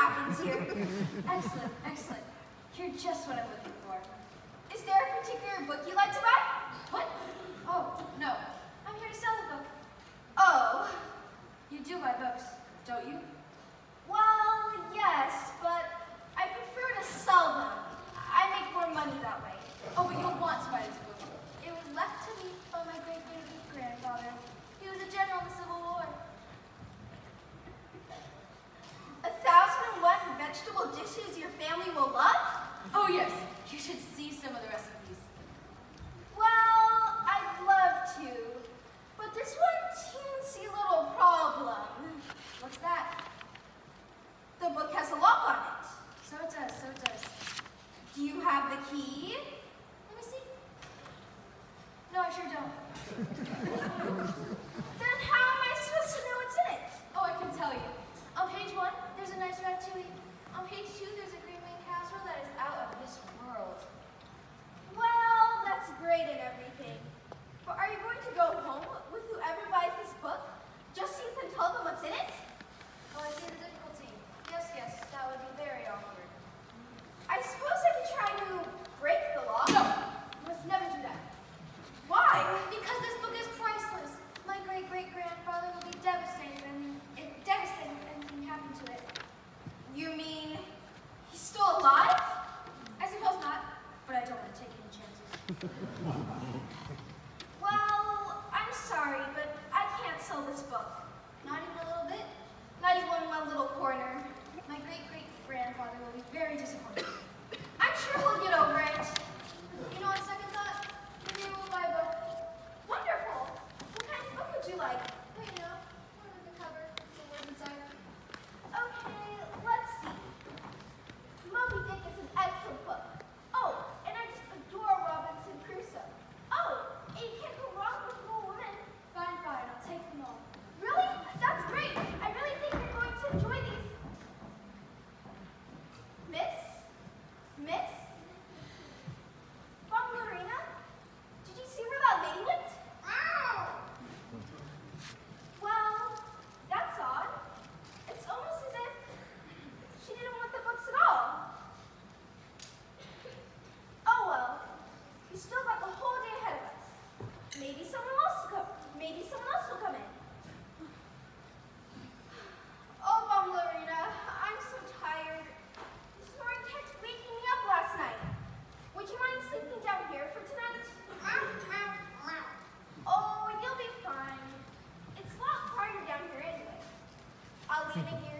happens here. Excellent, excellent. You're just what I'm looking for. Is there a particular book you'd like to buy? What? Oh, no. I'm here to sell a book. Oh, you do buy books, don't you? Well, yes, but I prefer to sell them. I make more money that way. Oh, but you'll want to buy this book. It was left to me by my great-great-grandfather. He was a general in the Civil War. 1,001 vegetable dishes your family will love? Oh, yes. You should see some of the recipes. Well, I'd love to, but there's one teensy little problem. What's that? The book has a lock on it. So it does, so it does. Do you have the key? Let me see. No, I sure don't. Then how am I supposed to know what's in it? Oh, I can tell you. On page 1, there's a nice ratatouille. On page 2, there's a green bean casserole that is out of this world. Well, that's great and everything. But are you going to go home with whoever buys this book just so you can tell them what's in it? Oh, I see the difficulty. Yes, yes, that would be very awkward. I suppose I could try to break the law. No, you must never do that. Why? Because this book is priceless. My great-great-grandfather will be devastated if anything happened to it. You mean he's still alive? I suppose not, but I don't want to take any chances. Well, I'm sorry, but I can't sell this book. Not even a little bit? Not even one little corner. My great-great-grandfather will be very disappointed. I'm sure he'll get over it. You know, on second thought, maybe we'll buy a book. Wonderful. What kind of book would you like? Well, you know, one with the cover, the words inside. Okay, let's see. Moby Dick is an excellent book. Oh, and I just adore Robinson Crusoe. Oh, and you can't go wrong with Little Women. Fine, fine, I'll take them all. Really? That's great. I really think you're going to enjoy these. Miss? Ballerina? Did you see where that lady went? Ow! Well, that's odd. It's almost as if she didn't want the books at all. Oh well, we still got the whole day ahead of us. Maybe someone else will come in. Oh, Ballerina, I'm so tired. The snoring kept waking me up last night. Would you mind sleeping down here for tonight? Oh, you'll be fine. It's a lot quieter down here anyway. I'll leave it here